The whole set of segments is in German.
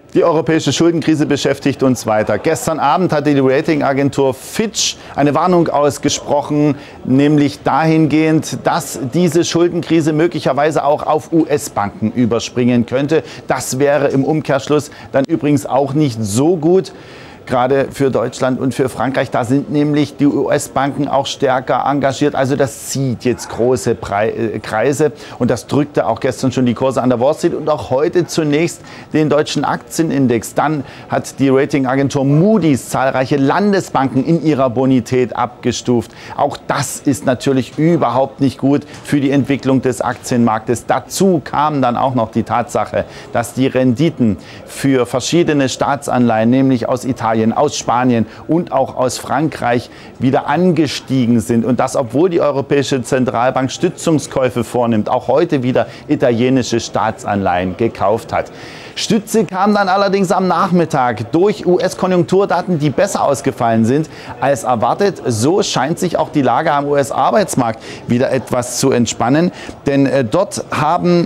Die europäische Schuldenkrise beschäftigt uns weiter. Gestern Abend hat die Ratingagentur Fitch eine Warnung ausgesprochen, nämlich dahingehend, dass diese Schuldenkrise möglicherweise auch auf US-Banken überspringen könnte. Das wäre im Umkehrschluss dann übrigens auch nicht so gut. Gerade für Deutschland und für Frankreich, da sind nämlich die US-Banken auch stärker engagiert. Also das zieht jetzt große Kreise und das drückte auch gestern schon die Kurse an der Wall Street und auch heute zunächst den deutschen Aktienindex. Dann hat die Ratingagentur Moody's zahlreiche Landesbanken in ihrer Bonität abgestuft. Auch das ist natürlich überhaupt nicht gut für die Entwicklung des Aktienmarktes. Dazu kam dann auch noch die Tatsache, dass die Renditen für verschiedene Staatsanleihen, nämlich aus Italien, aus Spanien und auch aus Frankreich wieder angestiegen sind. Und das, obwohl die Europäische Zentralbank Stützungskäufe vornimmt, auch heute wieder italienische Staatsanleihen gekauft hat. Stütze kam dann allerdings am Nachmittag durch US-Konjunkturdaten, die besser ausgefallen sind als erwartet. So scheint sich auch die Lage am US-Arbeitsmarkt wieder etwas zu entspannen, denn dort haben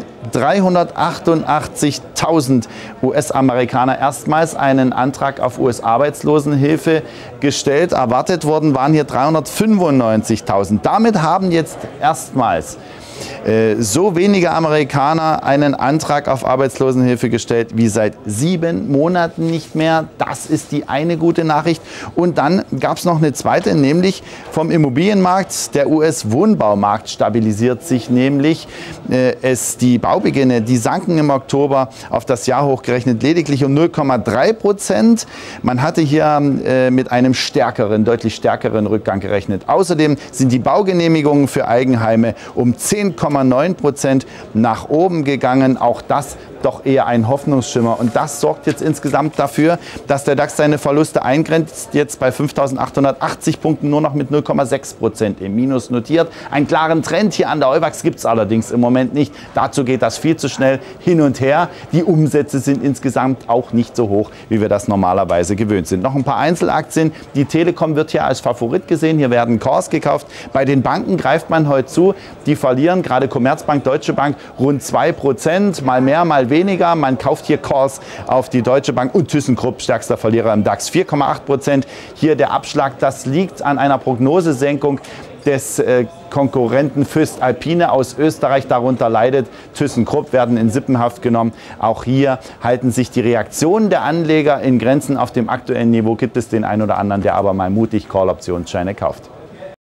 388.000 US-Amerikaner erstmals einen Antrag auf US-Arbeitslosenhilfe gestellt. Erwartet worden waren hier 395.000. Damit haben jetzt erstmals so wenige Amerikaner einen Antrag auf Arbeitslosenhilfe gestellt wie seit 7 Monaten nicht mehr. Das ist die eine gute Nachricht. Und dann gab es noch eine zweite, nämlich vom Immobilienmarkt. Der US-Wohnbaumarkt stabilisiert sich nämlich. Die Baubeginne, die sanken im Oktober auf das Jahr hochgerechnet lediglich um 0,3%. Man hatte hier mit einem deutlich stärkeren Rückgang gerechnet. Außerdem sind die Baugenehmigungen für Eigenheime um 10,9% nach oben gegangen. Auch das doch eher ein Hoffnungsschimmer. Und das sorgt jetzt insgesamt dafür, dass der DAX seine Verluste eingrenzt, jetzt bei 5.880 Punkten nur noch mit 0,6% im Minus notiert. Einen klaren Trend hier an der Euwax gibt es allerdings im Moment nicht. Dazu geht das viel zu schnell hin und her. Die Umsätze sind insgesamt auch nicht so hoch, wie wir das normalerweise gewöhnt sind. Noch ein paar Einzelaktien. Die Telekom wird hier als Favorit gesehen. Hier werden Calls gekauft. Bei den Banken greift man heute zu. Die verlieren, gerade Commerzbank, Deutsche Bank, rund 2%, mal mehr, mal weniger. Man kauft hier Calls auf die Deutsche Bank und ThyssenKrupp, stärkster Verlierer im DAX, 4,8%. Hier der Abschlag, das liegt an einer Prognosesenkung des Konkurrenten voestalpine aus Österreich. Darunter leidet ThyssenKrupp, werden in Sippenhaft genommen. Auch hier halten sich die Reaktionen der Anleger in Grenzen. Auf dem aktuellen Niveau gibt es den einen oder anderen, der aber mal mutig Call-Optionsscheine kauft.